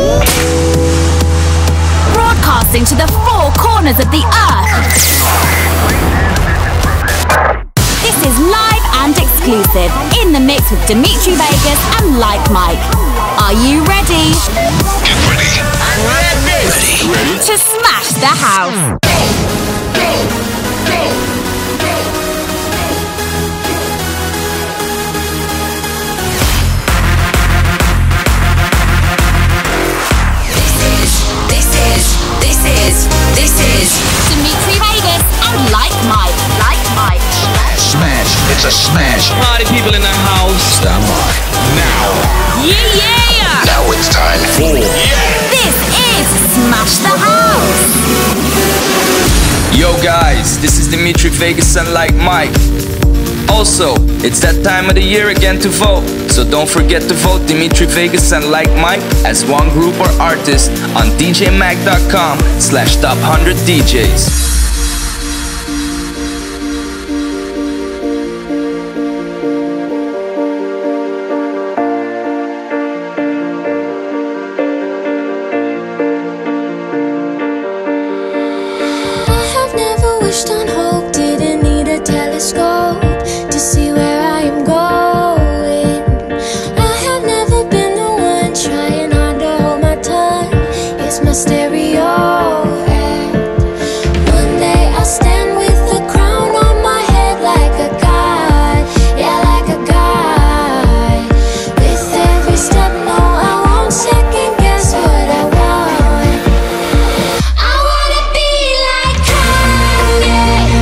Broadcasting to the four corners of the earth. This is live and exclusive, in the mix with Dimitri Vegas and Like Mike. Are you ready? Get ready. I'm ready. To smash the house. This is Dimitri Vegas and Like Mike. Smash. It's a smash. Party people in the house. Stand by. Now. Yeah! Now it's time for. This is Smash the House. Yo guys, this is Dimitri Vegas and Like Mike. Also, it's that time of the year again to vote. So don't forget to vote Dimitri Vegas and Like Mike as one group or artist on djmag.com/top100DJs. On hope, didn't need a telescope to see where I am going. I have never been the one trying hard to hold my tongue. It's my stereo. And one day I'll stand with the crown on my head like a god. Yeah, like a god. With every step, no, I won't second guess what I want. I wanna be like Kanye.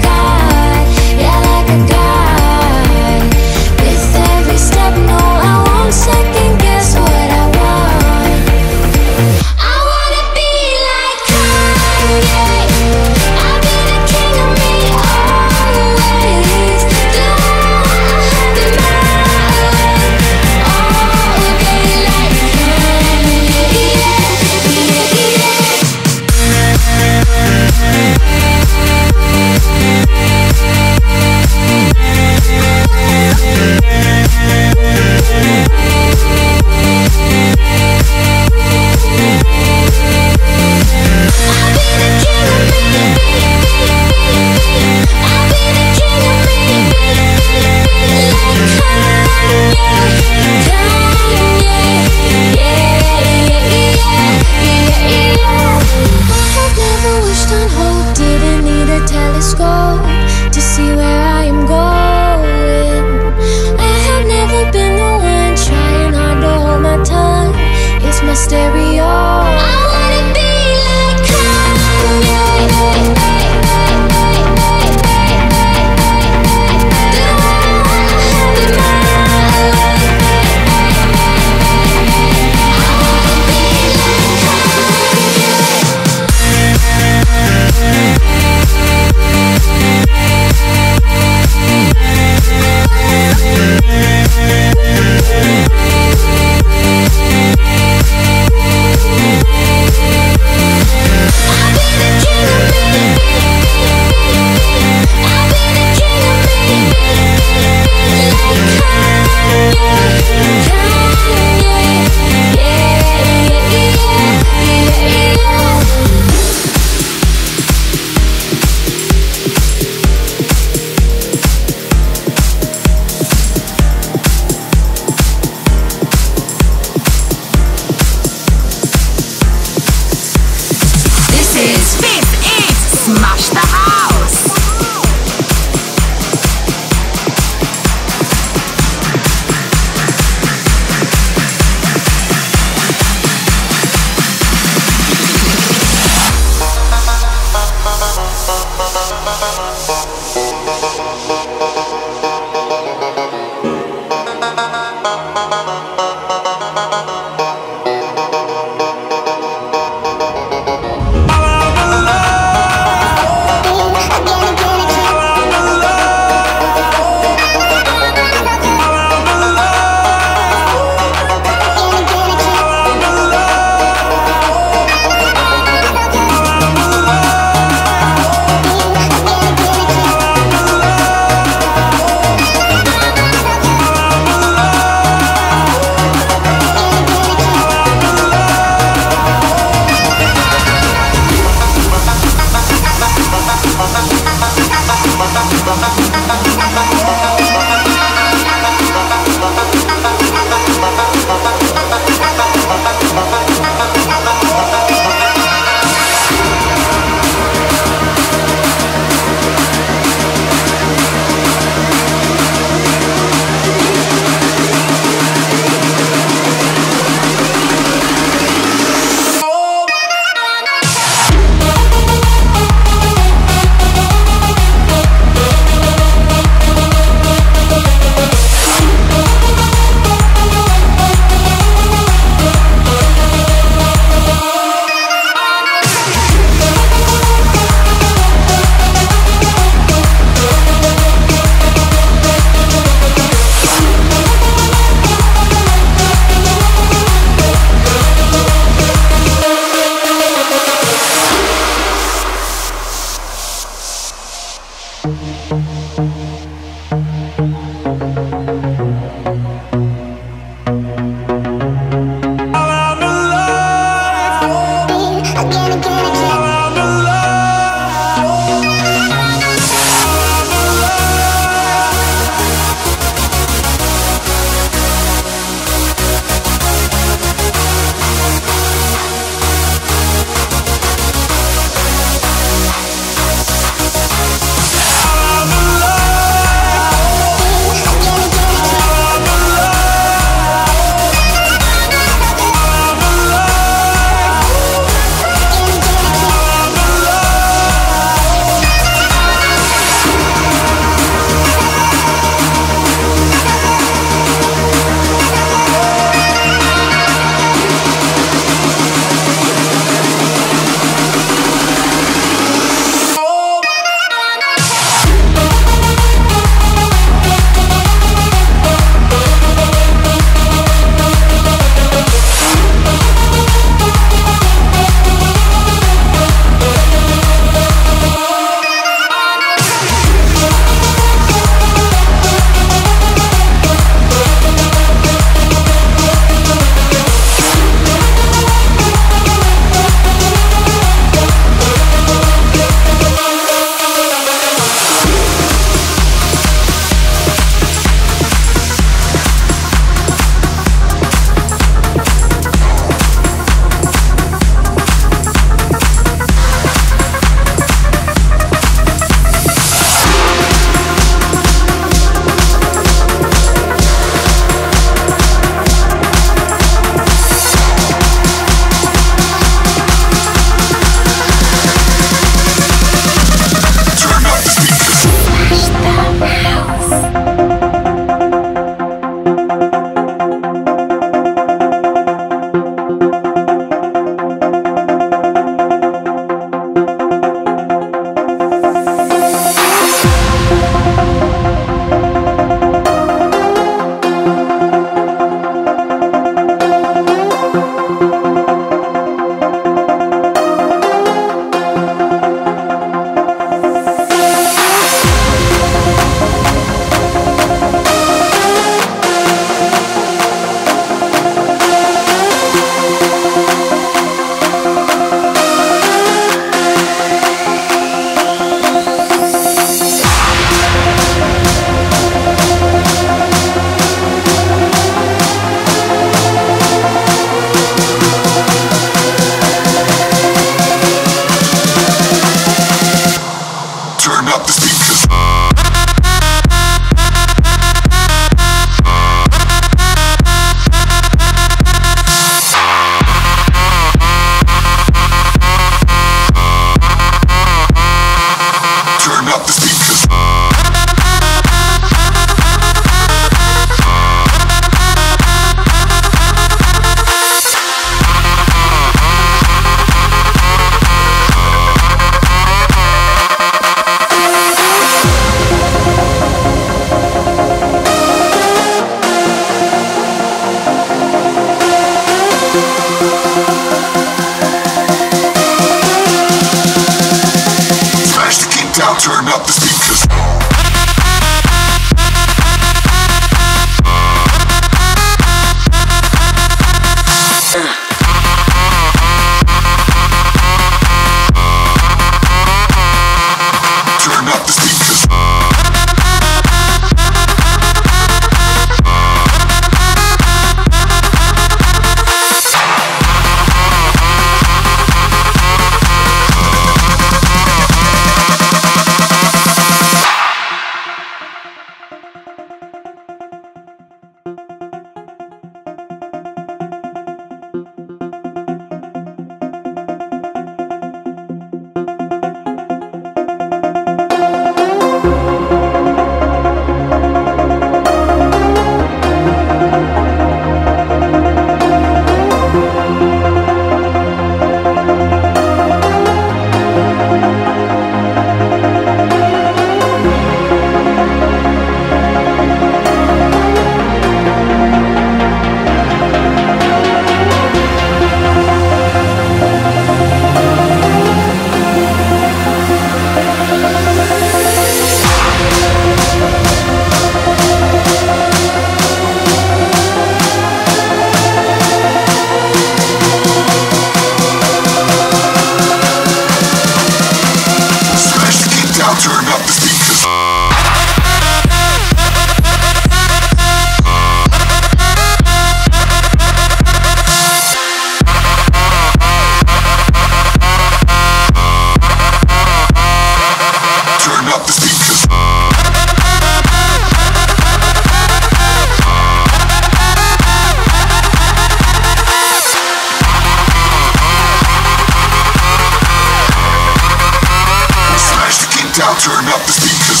down, turn up the speakers.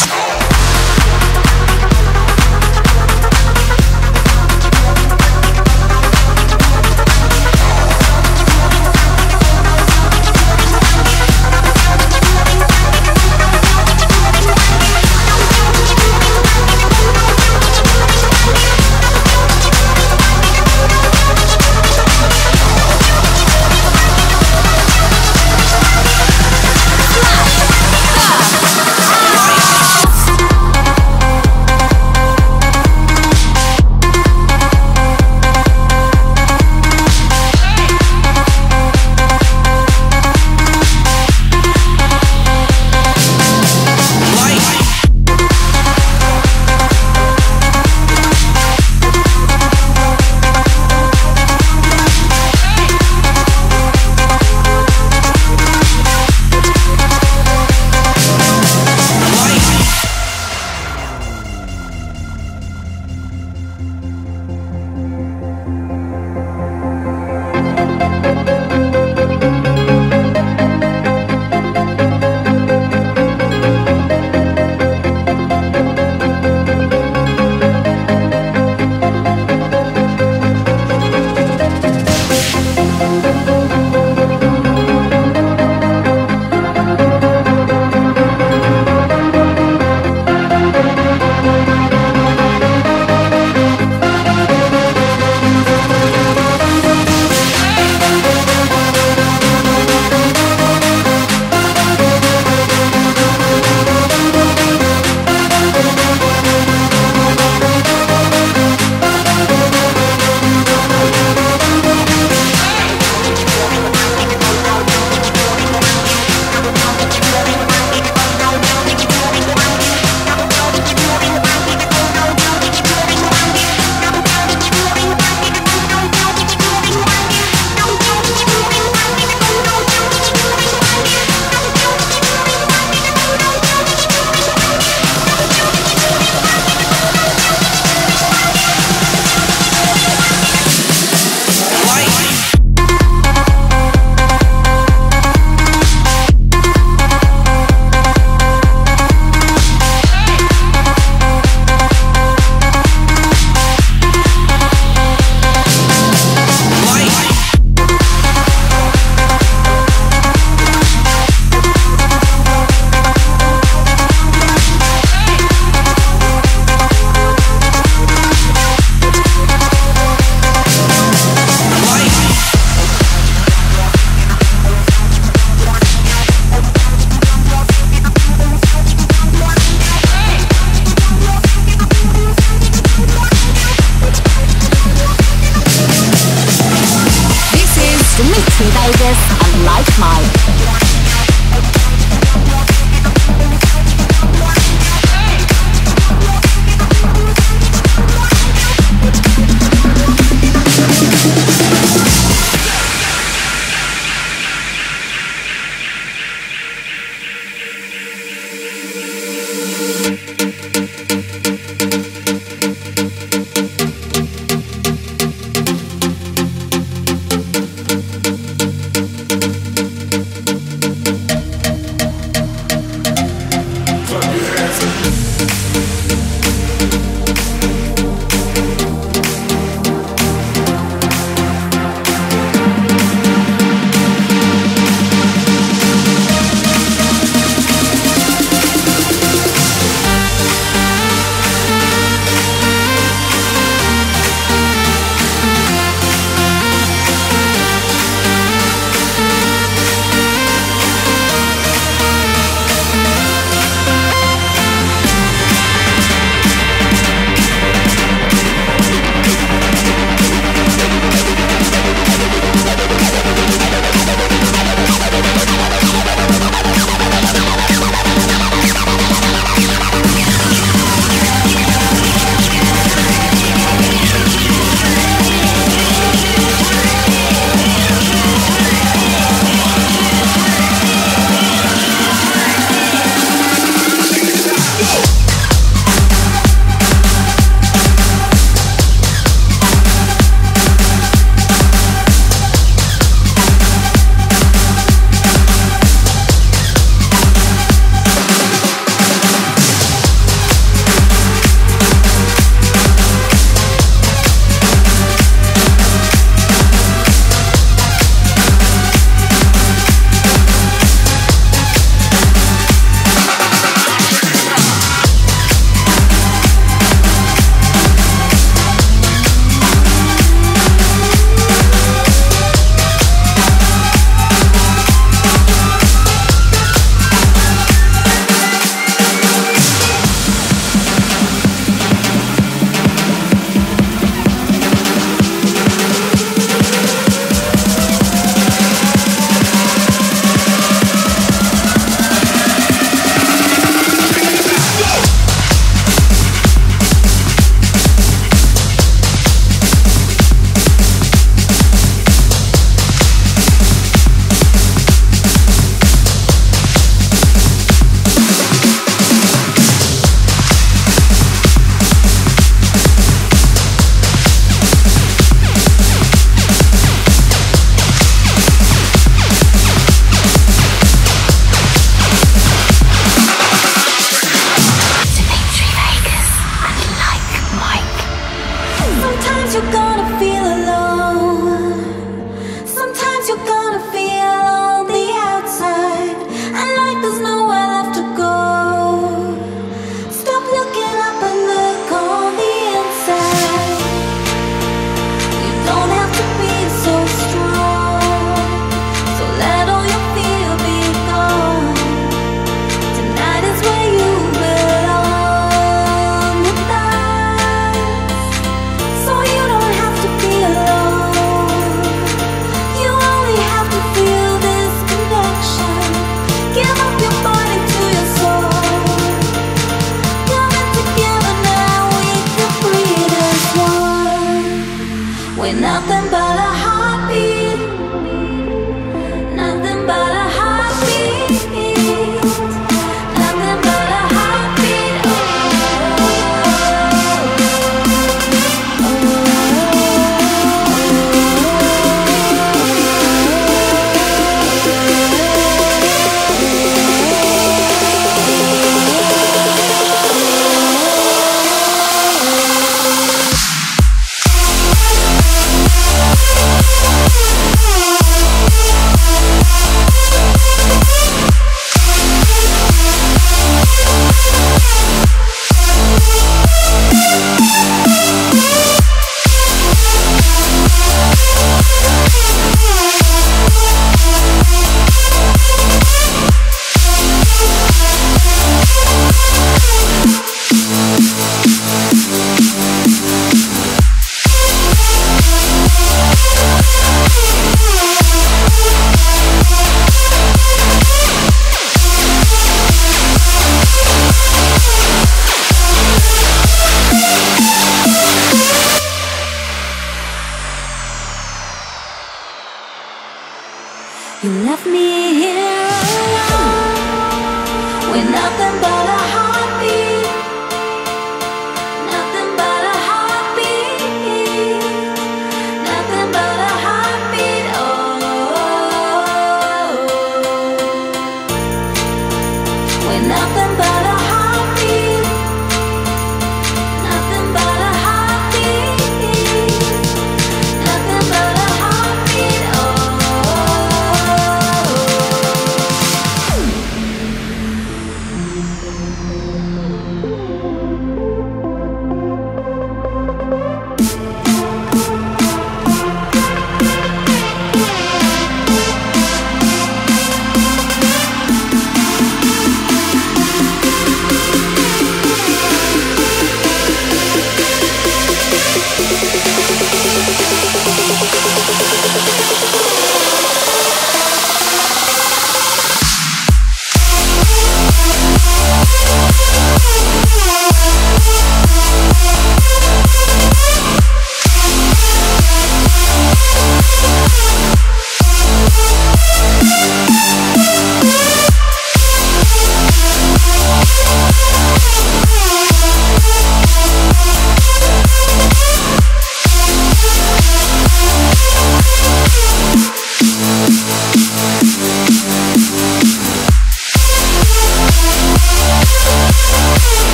You left me here alone with nothing but a heartbeat, nothing but a heartbeat, nothing but a heartbeat. Oh, with nothing but a heartbeat, nothing but a heartbeat, nothing but a heartbeat. Oh.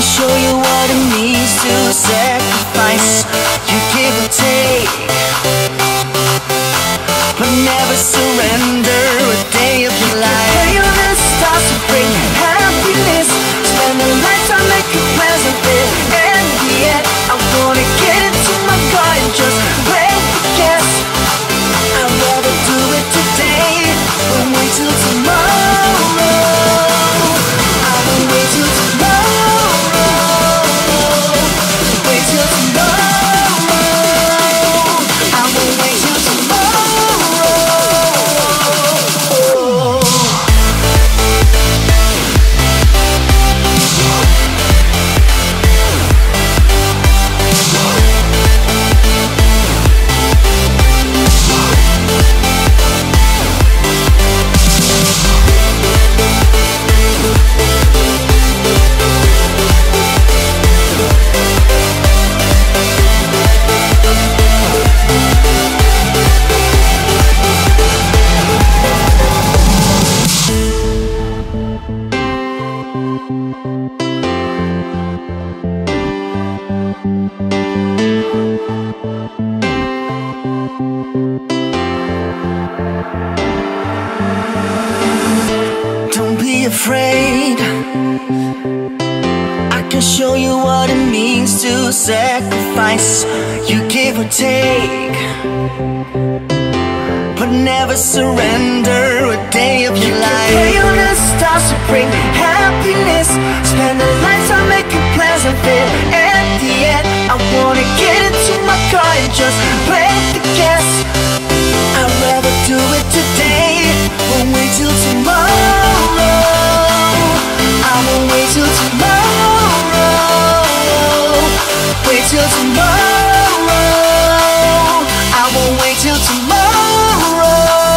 can show you what it means to sacrifice. You give and take, but never surrender a day of your life. Pray on the stars to bring happiness. Spend a lifetime making plans of it. And yet I wanna get into my car and just play the gas. I'd rather do it today than wait till tomorrow. I won't wait till tomorrow. Wait till tomorrow. I won't wait till tomorrow. Don't be afraid. I can show you what it means to sacrifice. You give or take, but never surrender a day of your life. Pray on the stars to bring happiness. Spend a lifetime making plans of it. At the end, I wanna get into my car and just play the gas. I'd rather do it today, won't wait till tomorrow. I won't wait till tomorrow. Wait till tomorrow. I won't wait till tomorrow.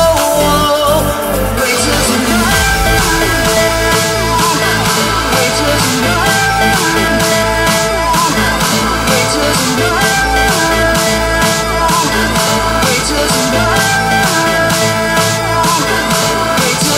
Wait till tomorrow. Wait till tomorrow. Wait till tomorrow. Wait till tomorrow. Wait till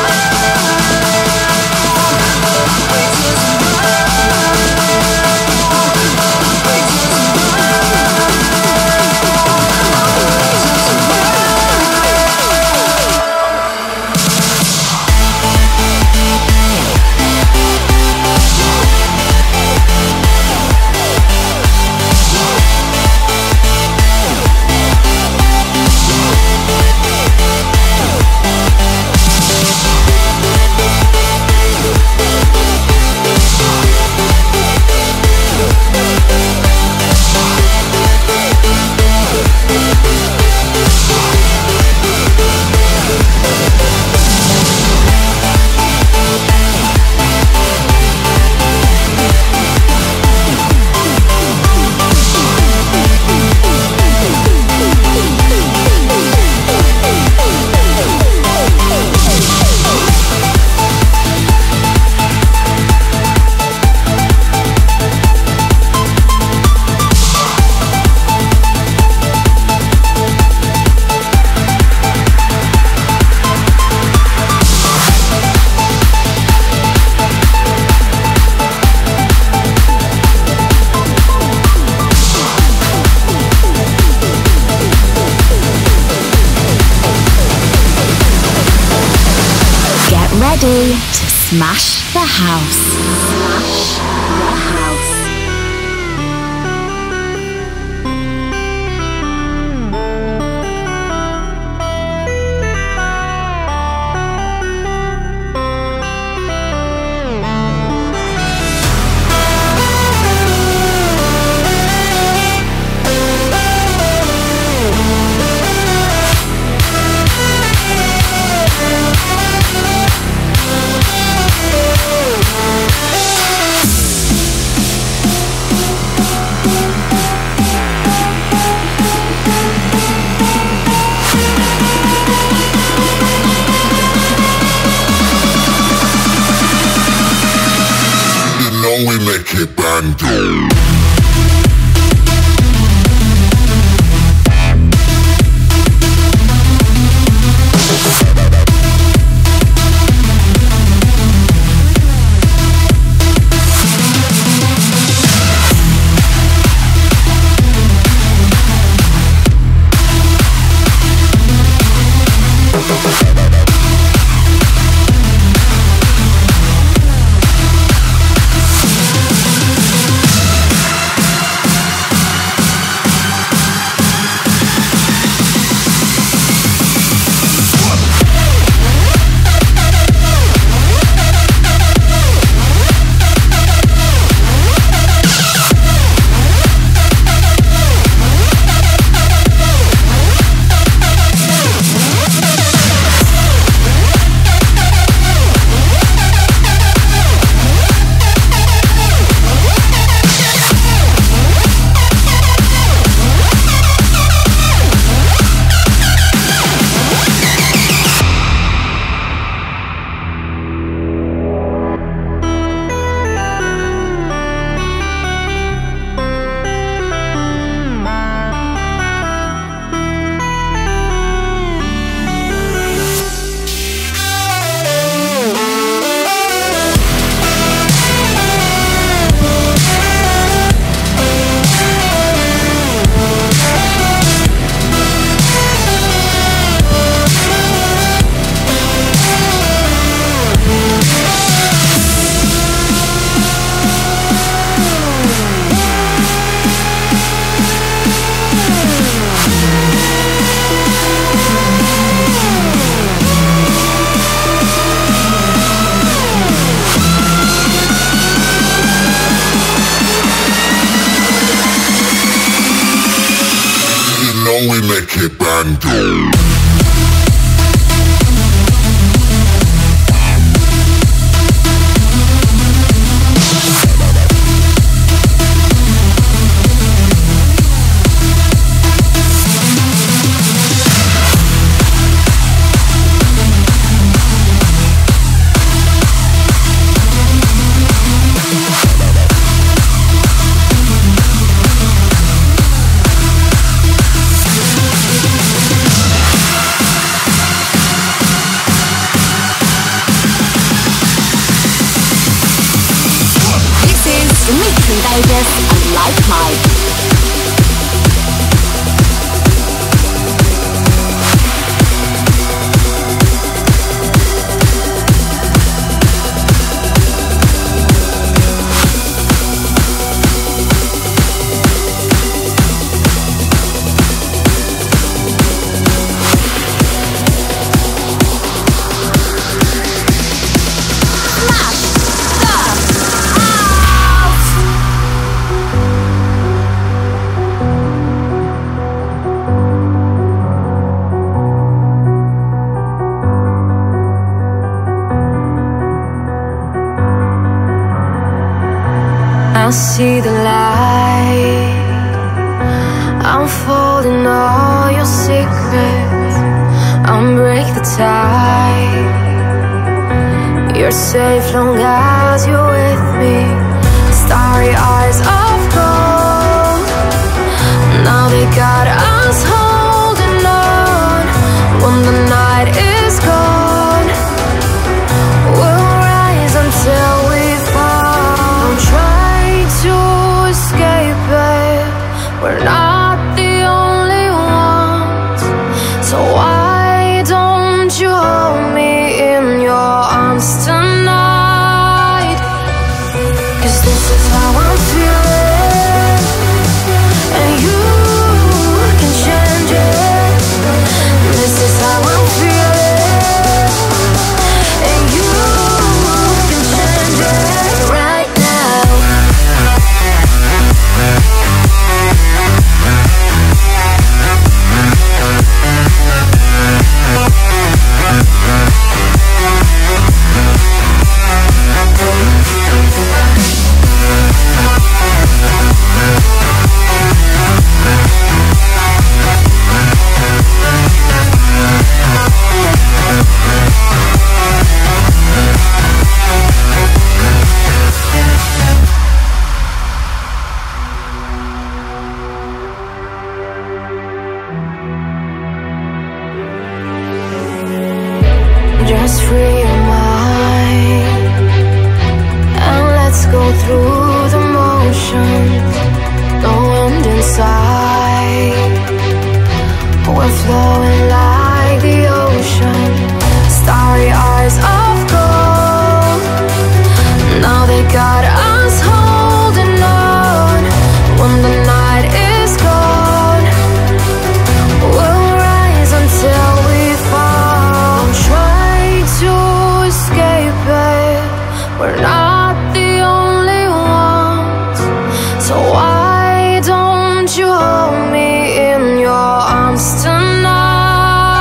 ready to smash the house. Smash the house. We make it bando. Dimitri Vegas and Like Mike. I see the light, unfolding all your secrets. I'll break the tide. You're safe long as you're with me. Starry eyes of gold, now they got us holding on. When the night is gone, we'll rise until we fall. Don't try to escape it, we're not the only ones. So why don't you hold me in your arms tonight? 'Cause this is how I'm feeling, and you can change it. This is how I'm feeling, and you can change it right now. Just free your mind and let's go through the motions. No end in sight, we're flowing like the ocean. Starry eyes of gold, now they got us holding on. When the night is gone, we'll rise until we fall. Don't try to escape it, we're not the only ones. So why don't you hold me in your arms tonight?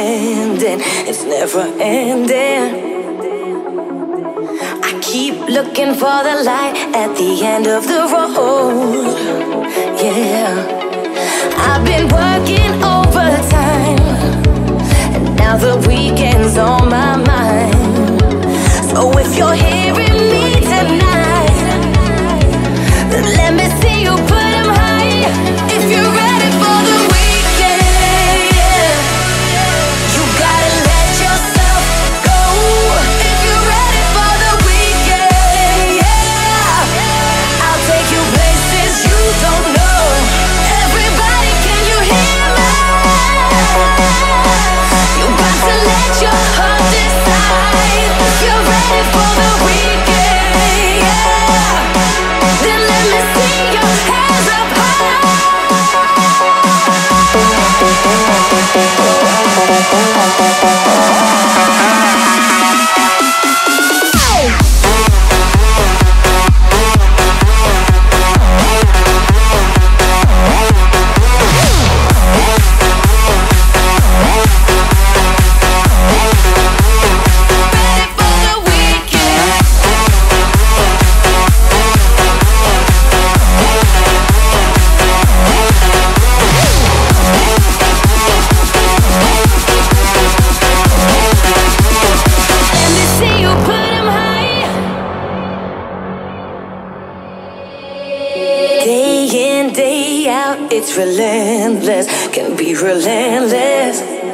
ending, it's never ending. I keep looking for the light at the end of the road. Yeah, I've been working overtime, and now the weekend's on my mind. So if you're hearing me tonight, then let me see you put them high. If you're ready for the weekend, you gotta let yourself go. If you're ready for the weekend, yeah, I'll take you places you don't know. Everybody, can you hear me? You got to let your heart decide. If you're ready for the weekend, yeah, then let me see your hands up high. It's relentless, can be relentless.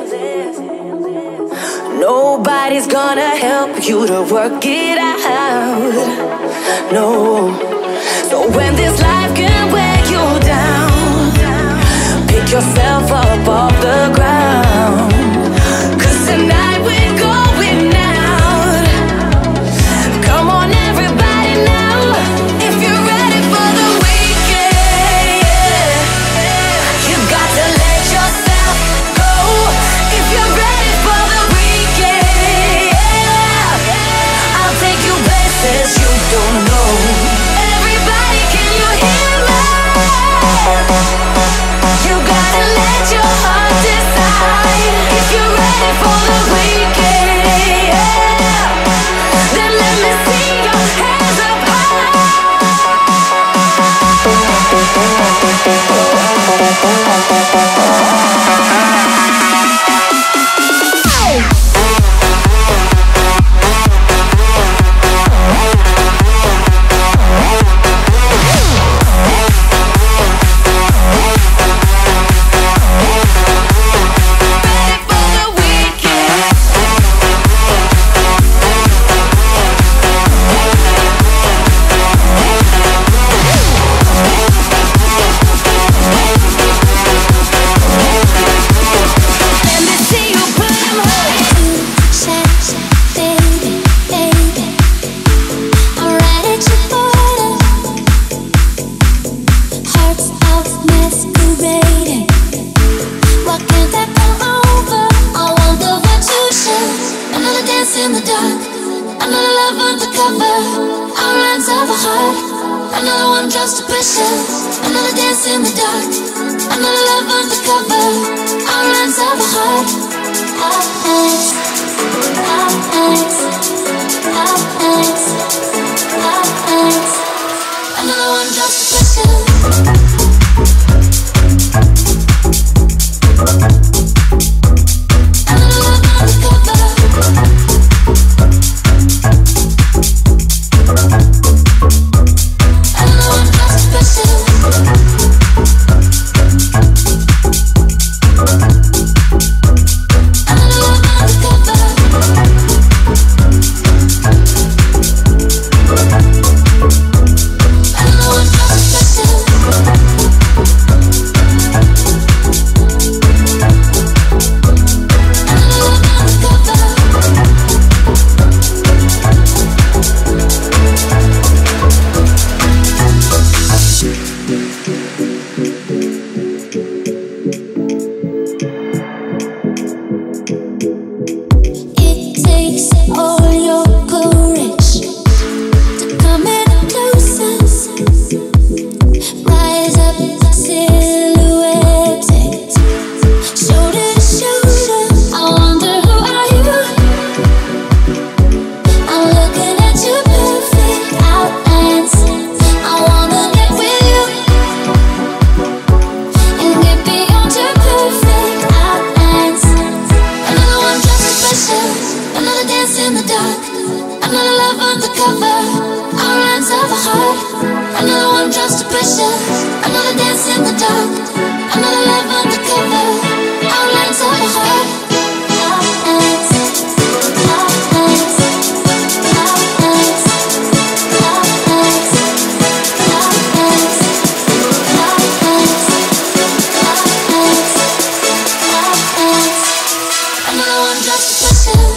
Nobody's gonna help you to work it out. No. So when this life can wear you down, pick yourself up off the ground. 'Cause tonight we're going out. Come on everybody now. If you're ready for the weekend, you got to let yourself go. If you're ready for the weekend, I'll take you places you don't know. Everybody, can you hear me? You gotta let your heart decide. If you're ready for the weekend, then let me see your hands up high. dance in the dark. Another love undercover. Outlines of a heart. Another one drops to pressure. Another dance in the dark. Another love undercover. Outlines of a heart. Outlines. Outlines. Outlines. Outlines. Outlines. Outlines. Outlines. Another one drops to pressure.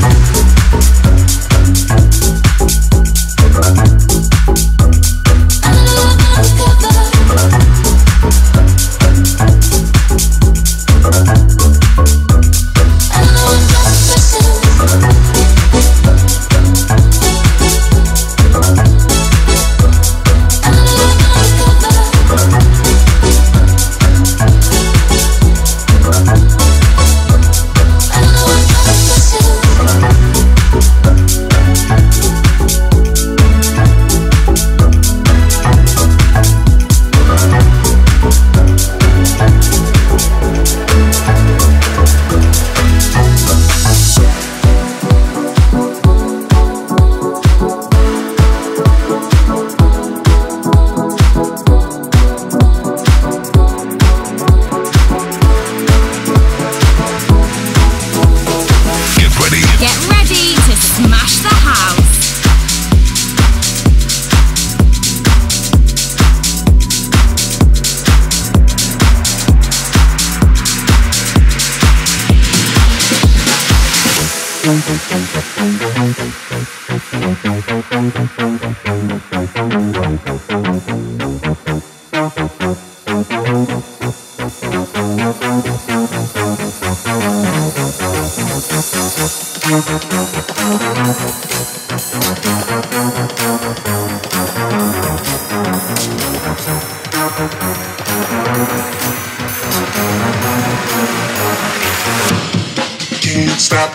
Can't stop.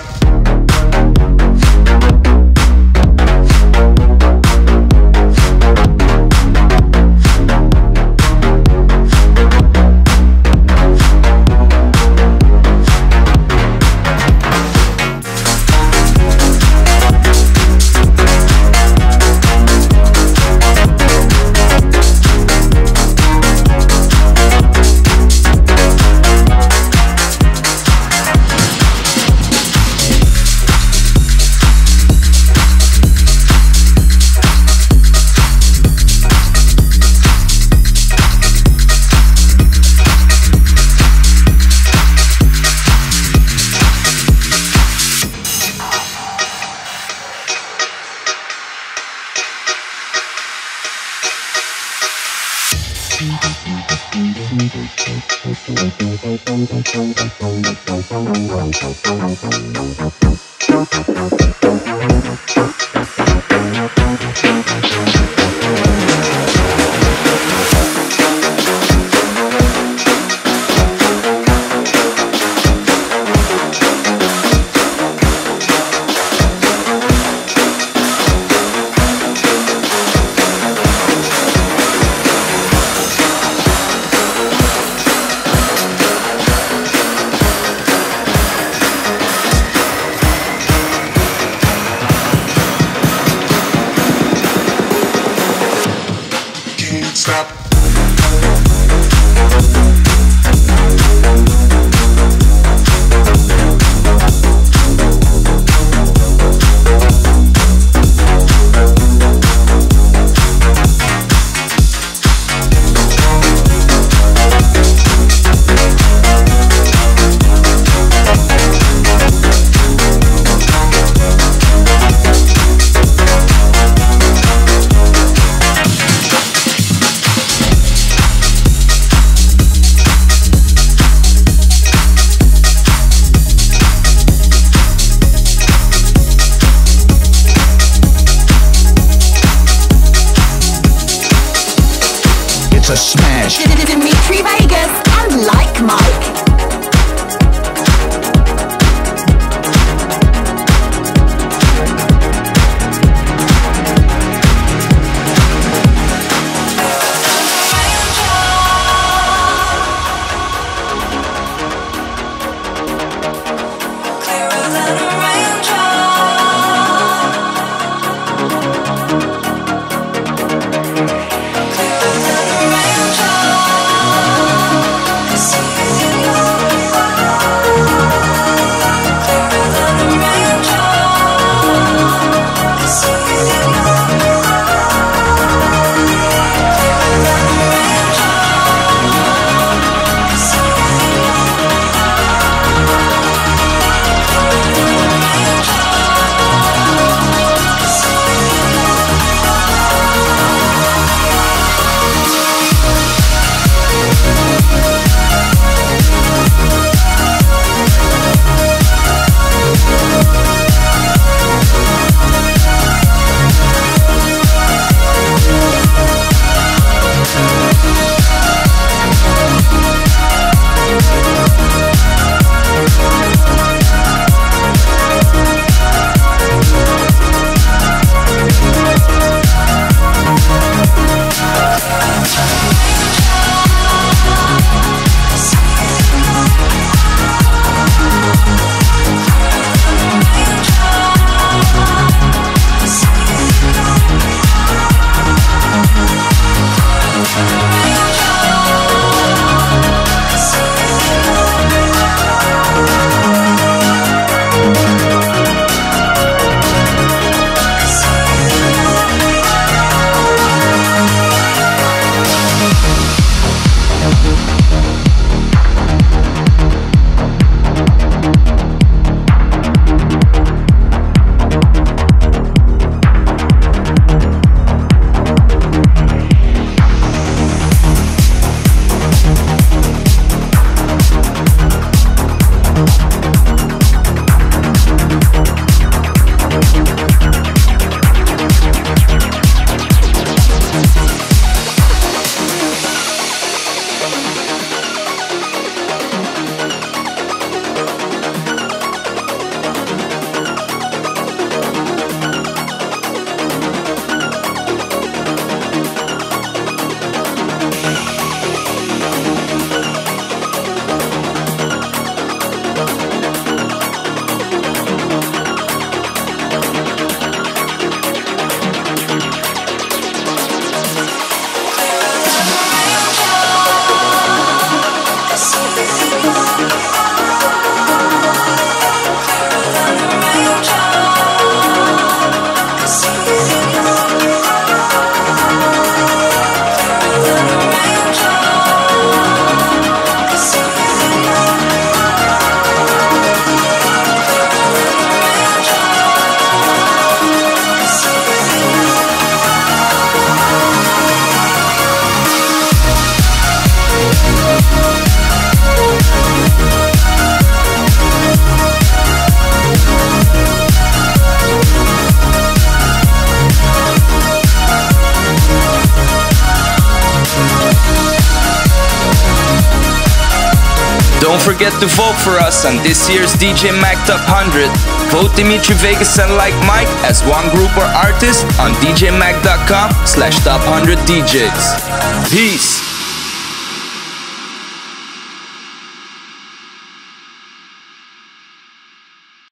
Don't forget to vote for us on this year's DJ Mag Top 100. Vote Dimitri Vegas and Like Mike as one group or artist on djmag.com/top100DJs. Peace.